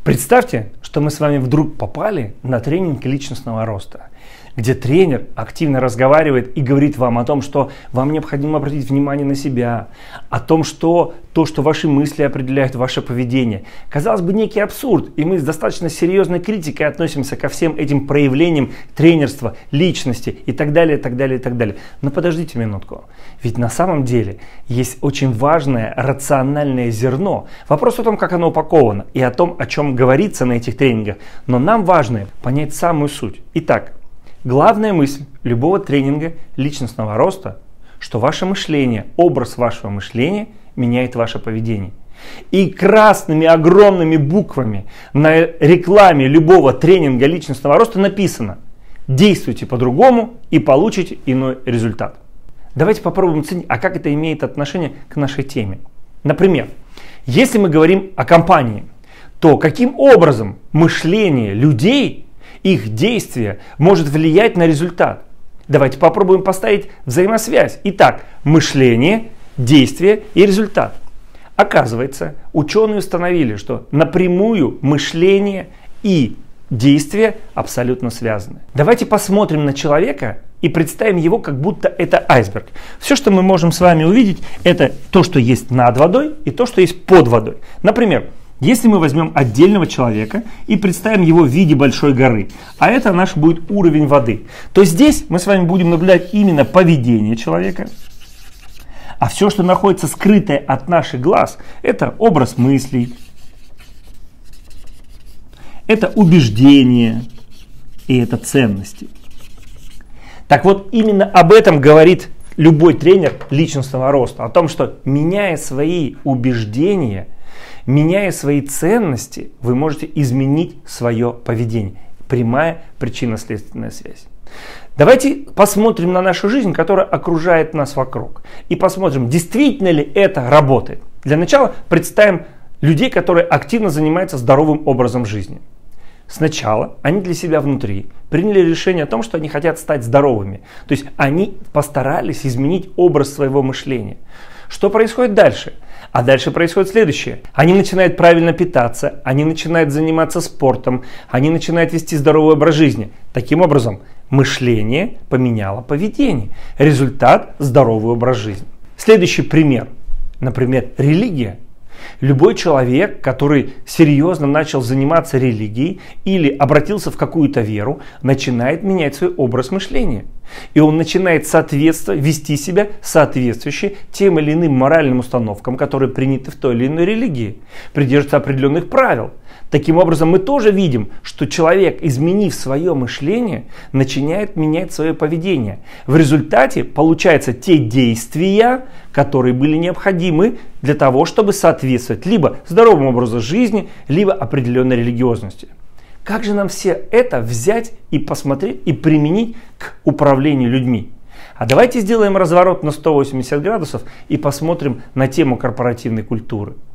Представьте, что мы с вами вдруг попали на тренинг личностного роста, где тренер активно разговаривает и говорит вам о том, что вам необходимо обратить внимание на себя, о том, что то, что ваши мысли определяют ваше поведение. Казалось бы, некий абсурд, и мы с достаточно серьезной критикой относимся ко всем этим проявлениям тренерства, личности и так далее, и так далее, и так далее. Но подождите минутку, ведь на самом деле есть очень важное рациональное зерно. Вопрос о том, как оно упаковано и о том, о чем говорится на этих тренингах. Но нам важно понять самую суть. Итак, главная мысль любого тренинга личностного роста, что ваше мышление, образ вашего мышления меняет ваше поведение. И красными огромными буквами на рекламе любого тренинга личностного роста написано: действуйте по-другому и получите иной результат. Давайте попробуем оценить, а как это имеет отношение к нашей теме. Например, если мы говорим о компании, то каким образом мышление людей, их действие может влиять на результат? Давайте попробуем поставить взаимосвязь. Итак, мышление, действие и результат. Оказывается, ученые установили, что напрямую мышление и действия абсолютно связаны. Давайте посмотрим на человека и представим его, как будто это айсберг. Все, что мы можем с вами увидеть, это то, что есть над водой, и то, что есть под водой. Например, если мы возьмем отдельного человека и представим его в виде большой горы, а это наш будет уровень воды, то здесь мы с вами будем наблюдать именно поведение человека. А все, что находится скрытое от наших глаз, это образ мыслей, это убеждения и это ценности. Так вот, именно об этом говорит любой тренер личностного роста. О том, что меняя свои убеждения, меняя свои ценности, вы можете изменить свое поведение. Прямая причинно-следственная связь. Давайте посмотрим на нашу жизнь, которая окружает нас вокруг. И посмотрим, действительно ли это работает. Для начала представим людей, которые активно занимаются здоровым образом жизни. Сначала они для себя внутри приняли решение о том, что они хотят стать здоровыми. То есть они постарались изменить образ своего мышления. Что происходит дальше? А дальше происходит следующее. Они начинают правильно питаться, они начинают заниматься спортом, они начинают вести здоровый образ жизни. Таким образом, мышление поменяло поведение. Результат – здоровый образ жизни. Следующий пример. Например, религия. Любой человек, который серьезно начал заниматься религией или обратился в какую-то веру, начинает менять свой образ мышления. И он начинает вести себя соответствующе тем или иным моральным установкам, которые приняты в той или иной религии, придерживаться определенных правил. Таким образом, мы тоже видим, что человек, изменив свое мышление, начинает менять свое поведение. В результате получаются те действия, которые были необходимы для того, чтобы соответствовать либо здоровому образу жизни, либо определенной религиозности. Как же нам все это взять и посмотреть и применить к управлению людьми? А давайте сделаем разворот на 180 градусов и посмотрим на тему корпоративной культуры.